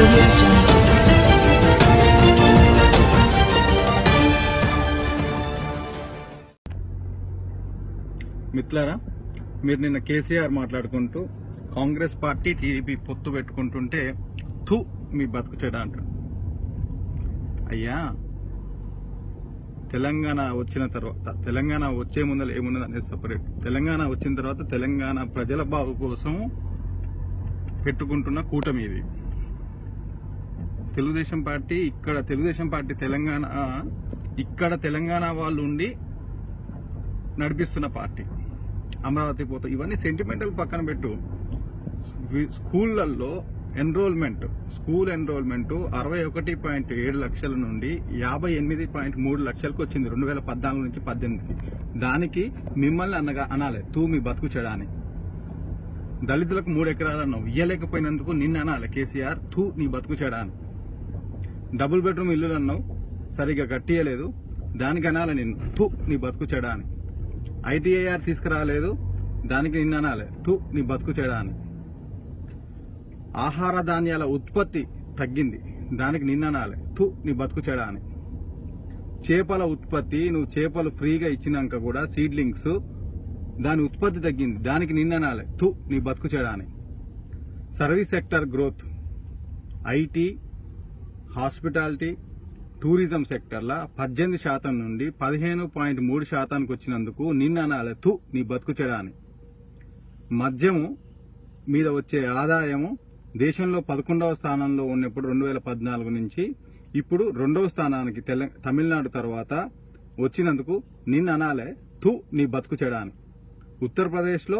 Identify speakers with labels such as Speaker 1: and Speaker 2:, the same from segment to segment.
Speaker 1: Audio Jungle.
Speaker 2: మిత్రులారా, మీరు నిన్న కేసీఆర్ మాట్లాడుకుంటూ కాంగ్రెస్ పార్టీ టీడీపీ పొత్తు పెట్టుకుంటుంటే థూ మీ బతుకు చెడ అంటారు. అయ్యా, తెలంగాణ వచ్చిన తర్వాత, తెలంగాణ వచ్చే ముందర ఏమున్నది అనేది సపరేట్. తెలంగాణ వచ్చిన తర్వాత తెలంగాణ ప్రజల బాగు కోసం పెట్టుకుంటున్న కూటమి ఇది. తెలుగుదేశం పార్టీ ఇక్కడ తెలంగాణ వాళ్ళు ఉండి నడిపిస్తున్న పార్టీ. అమరావతి పోతే ఇవన్నీ సెంటిమెంటల్ పక్కన పెట్టు. స్కూళ్లలో స్కూల్ ఎన్రోల్మెంట్ 61.7 లక్షల నుండి 58.3 లక్షలకు వచ్చింది 2014 నుంచి 18. దానికి మిమ్మల్ని అనాలి తూ మీ బతుకు చెడ అని. దళితులకు 3 ఎకరాలు అన్నావు, ఇయ్యలేకపోయినందుకు నిన్ను అనాలి కేసీఆర్ తూ నీ బతుకు చెడ అని. డబుల్ బెడ్రూమ్ ఇల్లులు అన్నావు, సరిగ్గా కట్టియలేదు, దానికి అనాలి నిన్ను తూ నీ బతుకు చెడ అని. ITIR తీసుకురాలేదు, దానికి నిన్ను అనాలి తూ నీ బతుకు చెడ అని. ఆహార ధాన్యాల ఉత్పత్తి తగ్గింది, దానికి నిన్ను అనాలి తూ నీ బతుకు చెడ అని. చేపల ఉత్పత్తి, నువ్వు చేపలు ఫ్రీగా ఇచ్చినాక కూడా సీడ్లింగ్స్, దాని ఉత్పత్తి తగ్గింది, దానికి నిన్ను అనాలి తూ నీ బతుకు చెడ అని. Service sector growth, IT, hospitality, tourism సెక్టర్ల 18% నుండి 15.3% వచ్చినందుకు నిన్ను అనాలి తూ నీ బతుకు చెడ అని. మద్యము మీద వచ్చే ఆదాయము దేశంలో 11వ స్థానంలో ఉన్నప్పుడు 2014 నుంచి ఇప్పుడు 2వ స్థానానికి తమిళనాడు తర్వాత వచ్చినందుకు నిన్ను అనాలే తూ నీ బతుకు చెడ అని. ఉత్తరప్రదేశ్లో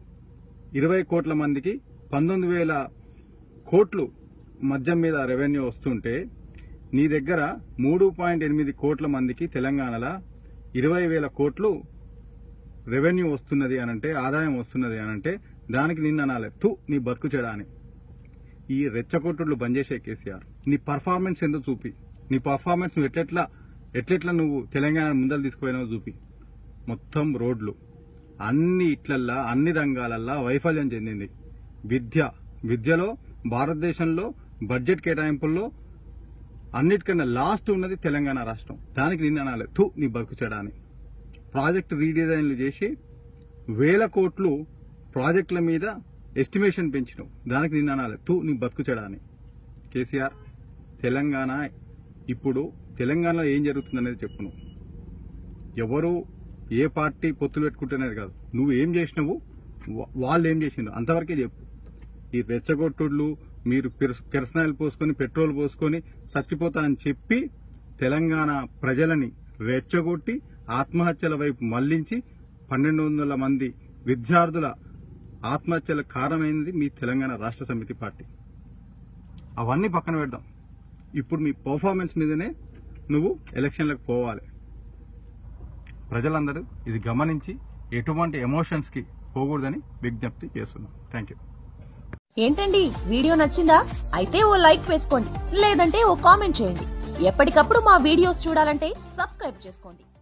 Speaker 2: 20 కోట్ల మందికి 19,000 కోట్లు మద్యం మీద రెవెన్యూ వస్తుంటే నీ దగ్గర 3.8 కోట్ల మందికి తెలంగాణలో 20,000 కోట్లు రెవెన్యూ వస్తున్నది అనంటే, ఆదాయం వస్తున్నది అనంటే దానికి నిన్ను అనాలి తూ నీ బతుకు చెడ అని. ఈ రెచ్చగొట్టుడు బంద్ చేసే కేసీఆర్, నీ పర్ఫార్మెన్స్ ఎందుకు చూపి, నీ పర్ఫార్మెన్స్ నువ్వు ఎట్లెట్లా నువ్వు తెలంగాణ ముందలు తీసుకుపోయినావు చూపి. మొత్తం రోడ్లు అన్ని ఇట్లల్లా అన్ని రంగాలల్లా వైఫల్యం చెందింది. విద్యలో భారతదేశంలో బడ్జెట్ కేటాయింపుల్లో అన్నిటికన్నా లాస్ట్ ఉన్నది తెలంగాణ రాష్ట్రం, దానికి నిన్ను అనాలి తూ నీ బతుకు చెడ అని. ప్రాజెక్టు రీడిజైన్లు చేసి 1,000 కోట్లు ప్రాజెక్టుల మీద ఎస్టిమేషన్ పెంచినావు, దానికి నిన్ను అనాలి తూ నీ బతుకు చెడ అని. కేసీఆర్, తెలంగాణ ఇప్పుడు తెలంగాణలో ఏం జరుగుతుందనేది చెప్పు. నువ్వు ఎవరు ఏ పార్టీ పొత్తులు పెట్టుకుంటున్నది కాదు, నువ్వు ఏం చేసినావు, వాళ్ళు ఏం చేసినావు అంతవరకే చెప్పు. ఈ రెచ్చగొట్టుళ్ళు, మీరు కిరసనాయిల్ పోసుకొని పెట్రోల్ పోసుకొని చచ్చిపోతా అని చెప్పి తెలంగాణ ప్రజలని రెచ్చగొట్టి ఆత్మహత్యల వైపు మళ్లించి 1,200 మంది విద్యార్థుల ఆత్మహత్యలకు కారణమైంది మీ తెలంగాణ రాష్ట్ర సమితి పార్టీ. అవన్నీ పక్కన పెడదాం. ఇప్పుడు మీ పర్ఫార్మెన్స్ మీదనే నువ్వు ఎలక్షన్లకు పోవాలి. ప్రజలందరూ ఇది గమనించి ఎటువంటి ఎమోషన్స్కి పోకూడదని విజ్ఞప్తి చేస్తున్నాం. Thank you.
Speaker 3: ఏంటండి, వీడియో నచ్చిందా? అయితే ఓ లైక్ వేసుకోండి, లేదంటే ఓ కామెంట్ చేయండి. ఎప్పటికప్పుడు మా వీడియోస్ చూడాలంటే సబ్స్క్రైబ్ చేసుకోండి.